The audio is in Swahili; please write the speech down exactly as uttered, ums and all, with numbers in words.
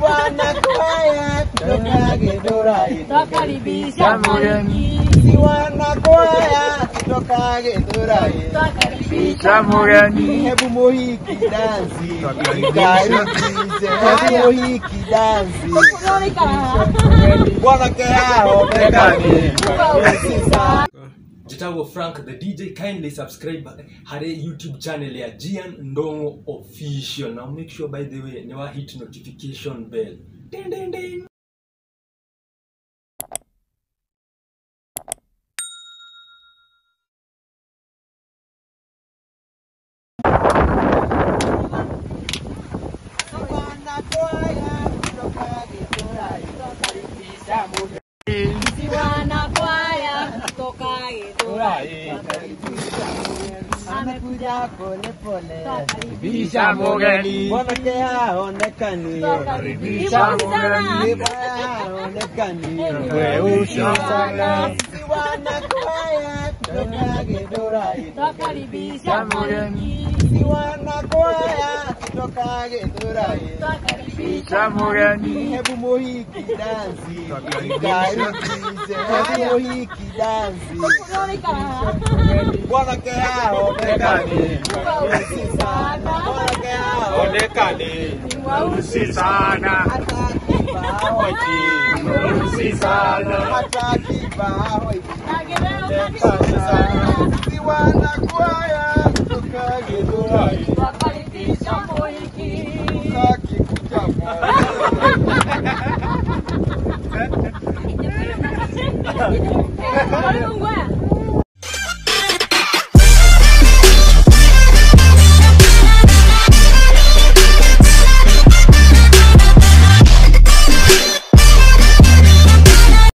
wanakwaya kutoka Githurai Twakaribisha mgeni. Si wanakwaya kutoka Githurai Twakaribisha mgeni. Hebu muhiki dansi Karibishe Hebu muhiki dansi Wanake hao mekani Jitago Frank the D J, kindly subscribe hare YouTube channel ya Gian Ndongo Official. Now make sure, by the way, never hit notification bell. Ding ding ding. Amekuja pole pole Karibisha mgeni. Wanake hao onekani Karibisha mgeni. onekani Weusi sana. Si wanakwaya kutoka Githurai Twakaribisha mgeni. Si wanakwaya kutoka Githurai Twakaribisha mgeni. Hebu muhiki dansi Karibishe Hebu muhiki dansi Wanake hao mekani Weusi sana Wanake hao Onekani. Weusi sana. hata kibao Weusi sana. hata kibao Weusi sana Si wanakwaya kutoka Githurai Twakaribisha mgeni. Kaki kutama Mungu